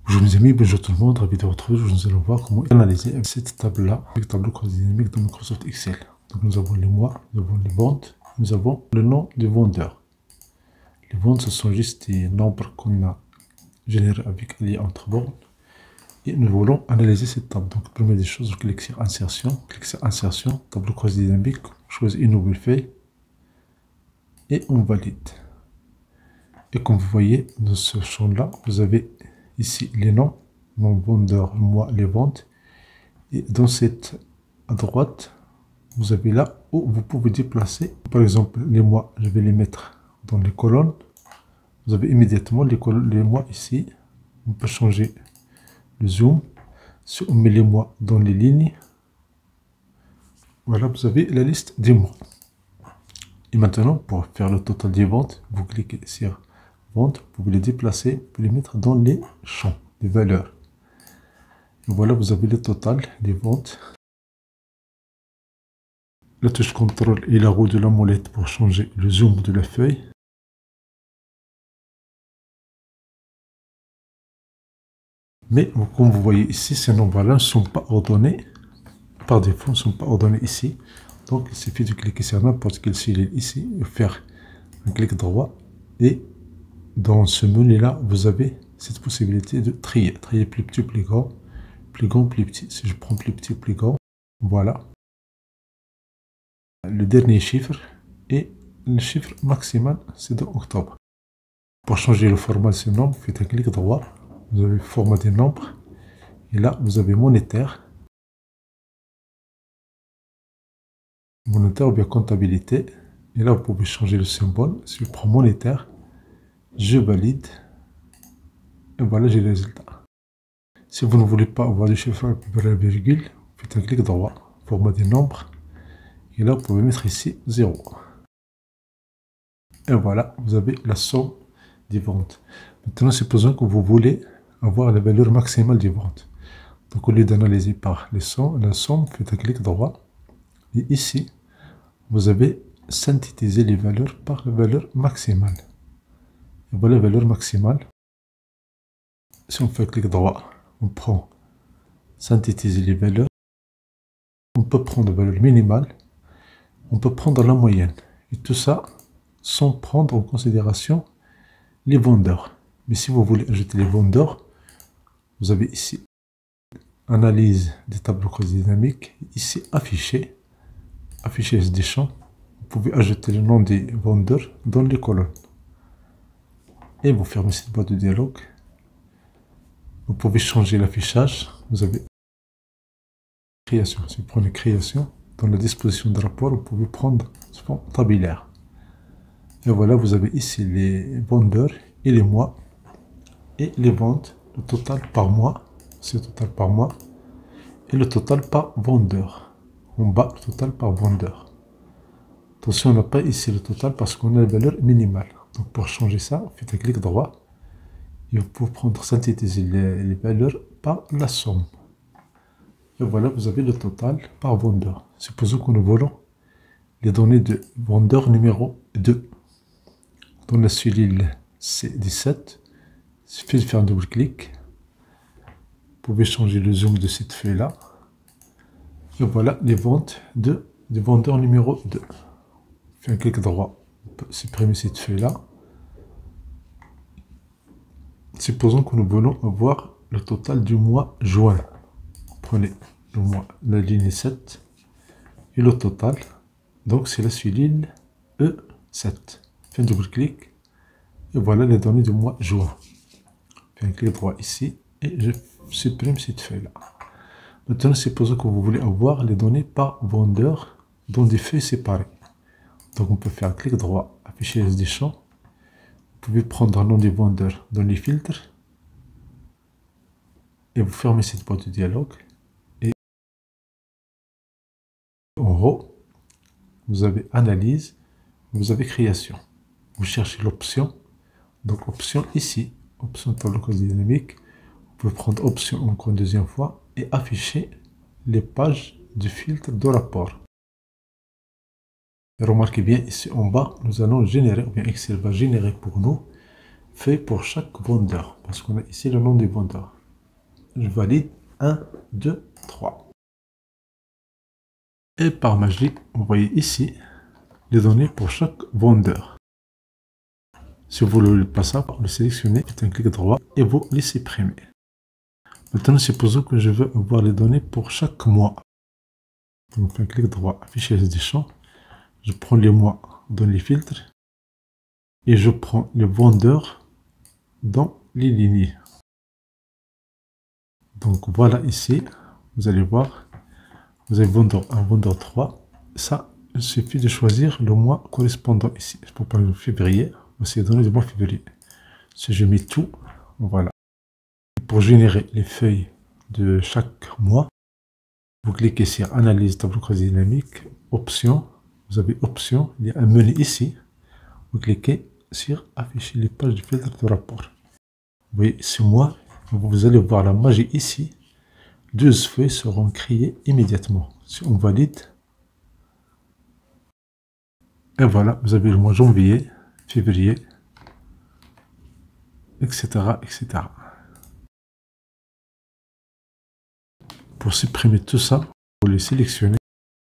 Bonjour mes amis, bonjour tout le monde, ravi de vous retrouver. Nous allons voir comment analyser cette table-là avec tableau croisé dynamique dans Microsoft Excel. Donc nous avons les mois, nous avons les ventes, nous avons le nom du vendeur. Les ventes, ce sont juste des nombres qu'on a générés avec lié entre bornes. Et nous voulons analyser cette table. Donc première des choses, je clique sur insertion, tableau croisé dynamique, choisis une nouvelle feuille et on valide. Et comme vous voyez, dans ce champ-là, vous avez ici les noms, mon vendeur, moi, les ventes. Et dans cette à droite, vous avez là où vous pouvez déplacer. Par exemple, les mois, je vais les mettre dans les colonnes. Vous avez immédiatement les mois ici. On peut changer le zoom. Si on met les mois dans les lignes, voilà, vous avez la liste des mois. Et maintenant, pour faire le total des ventes, vous cliquez sur vente, vous pouvez les déplacer, vous pouvez les mettre dans les champs, des valeurs. Et voilà, vous avez le total des ventes. La touche contrôle et la roue de la molette pour changer le zoom de la feuille. Mais comme vous voyez ici, ces nombres-là ne sont pas ordonnés. Par défaut, ne sont pas ordonnés ici. Donc, il suffit de cliquer sur n'importe quelle cellule ici, et faire un clic droit. Et dans ce menu-là, vous avez cette possibilité de trier. Trier plus petit, plus grand, plus petit. Si je prends plus petit, plus grand, voilà. Le dernier chiffre et le chiffre maximal, c'est de octobre. Pour changer le format de ce nombre, faites un clic droit. Vous avez le format des nombres. Et là, vous avez monétaire. Monétaire ou bien comptabilité. Et là, vous pouvez changer le symbole. Si je prends monétaire, je valide. Et voilà, j'ai le résultat. Si vous ne voulez pas avoir de chiffre après la virgule, faites un clic droit. Format des nombres. Et là, vous pouvez mettre ici 0. Et voilà, vous avez la somme des ventes. Maintenant, supposons que vous voulez avoir la valeur maximale des ventes. Donc, au lieu d'analyser par la somme, faites un clic droit. Et ici, vous avez synthétisé les valeurs par la valeur maximale. Et voilà la valeur maximale. Si on fait un clic droit, on prend synthétiser les valeurs. On peut prendre la valeur minimale. On peut prendre la moyenne. Et tout ça sans prendre en considération les vendeurs. Mais si vous voulez ajouter les vendeurs, vous avez ici analyse des tableaux croisés dynamiques, ici afficher des champs. Vous pouvez ajouter le nom des vendeurs dans les colonnes. Et vous fermez cette boîte de dialogue. Vous pouvez changer l'affichage. Vous avez création. Si vous prenez création, dans la disposition de rapport, vous pouvez prendre ce fond tabulaire. Et voilà, vous avez ici les vendeurs et les mois et les ventes, le total par mois, c'est le total par mois, et le total par vendeur. En bas, le total par vendeur. Attention, on n'a pas ici le total parce qu'on a la valeur minimale. Donc pour changer ça, faites un clic droit et vous pouvez prendre, synthétiser les valeurs par la somme. Et voilà, vous avez le total par vendeur. Supposons que nous voulons les données de vendeur numéro 2. Dans la cellule C17, il suffit de faire un double clic. Vous pouvez changer le zoom de cette feuille-là. Et voilà les ventes du vendeur numéro 2. Faites un clic droit. On peut supprimer cette feuille-là. Supposons que nous voulons avoir le total du mois juin. Prenez le mois, la ligne 7 et le total. Donc c'est la cellule E7. Faites un double clic. Et voilà les données du mois juin. Faites un clic droit ici et je supprime cette feuille-là. Maintenant, supposons que vous voulez avoir les données par vendeur dans des feuilles séparées. Donc on peut faire un clic droit, afficher des champs. Vous pouvez prendre un nom des vendeurs dans les filtres. Et vous fermez cette boîte de dialogue. Et en haut, vous avez analyse, vous avez création. Vous cherchez l'option. Donc option ici, option tableau croisé dynamique. Vous pouvez prendre option encore une deuxième fois et afficher les pages du filtre de rapport. Et remarquez bien ici en bas, nous allons générer, ou bien Excel va générer pour nous, feuille pour chaque vendeur, parce qu'on a ici le nom des vendeurs. je valide 1, 2, 3. Et par magie, vous voyez ici les données pour chaque vendeur. Si vous ne voulez pas ça, vous le sélectionnez, faites un clic droit et vous les supprimez. Maintenant, supposons que je veux avoir les données pour chaque mois. Donc, faites un clic droit, afficher des champs. Je prends les mois dans les filtres et je prends les vendeurs dans les lignées. Donc voilà ici, vous allez voir, vous avez vendeur 1, vendeur 3. Ça, il suffit de choisir le mois correspondant ici. Pour par exemple février, voici les données du mois février. Si je mets tout, voilà. Pour générer les feuilles de chaque mois, vous cliquez sur Analyse tableau croisé dynamique, Options. Vous avez Options, il y a un menu ici. Vous cliquez sur Afficher les pages du filtre de rapport. Vous voyez, ce mois, vous allez voir la magie ici. 12 feuilles seront créées immédiatement. Si on valide, et voilà, vous avez le mois janvier, février, etc., etc. Pour supprimer tout ça, vous les sélectionnez.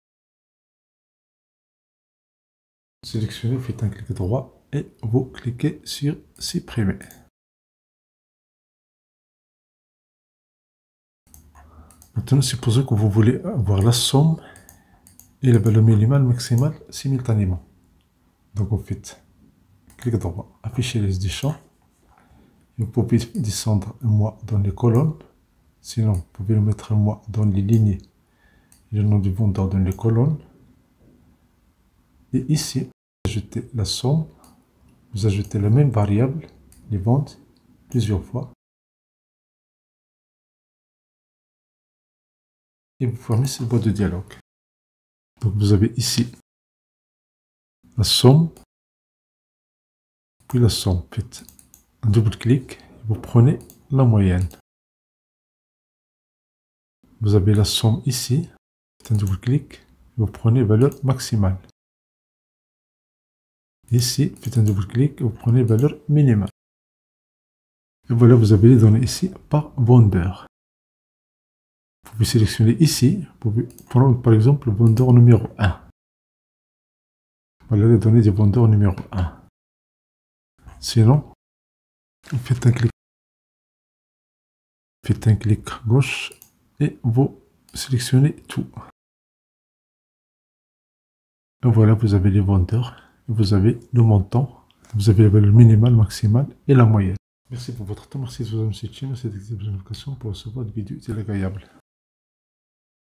Sélectionnez, vous faites un clic droit et vous cliquez sur Supprimer. Maintenant, supposons que vous voulez avoir la somme et la valeur minimale maximale simultanément. Donc, vous faites clic droit, afficher les champs. Vous pouvez descendre un mois dans les colonnes. Sinon, vous pouvez le mettre un mois dans les lignes. Le nom du vendeur dans les colonnes. Et ici, vous ajoutez la somme. Vous ajoutez la même variable, les ventes, plusieurs fois. Et vous formez cette boîte de dialogue. Donc vous avez ici la somme, puis la somme. Faites un double clic, vous prenez la moyenne. Vous avez la somme ici, faites un double clic, vous prenez valeur maximale. Ici, faites un double clic, vous prenez valeur minimale. Et voilà, vous avez les données ici par vendeur. Vous pouvez sélectionner ici, vous pouvez prendre par exemple le vendeur numéro 1. Voilà les données du vendeur numéro 1. Sinon, faites un clic gauche et vous sélectionnez tout. Et voilà, vous avez les vendeurs, vous avez le montant, vous avez la valeur minimale, maximale et la moyenne. Merci pour votre temps, merci de vous abonner à cette chaîne, cette explication pour recevoir des vidéos utiles et agréables.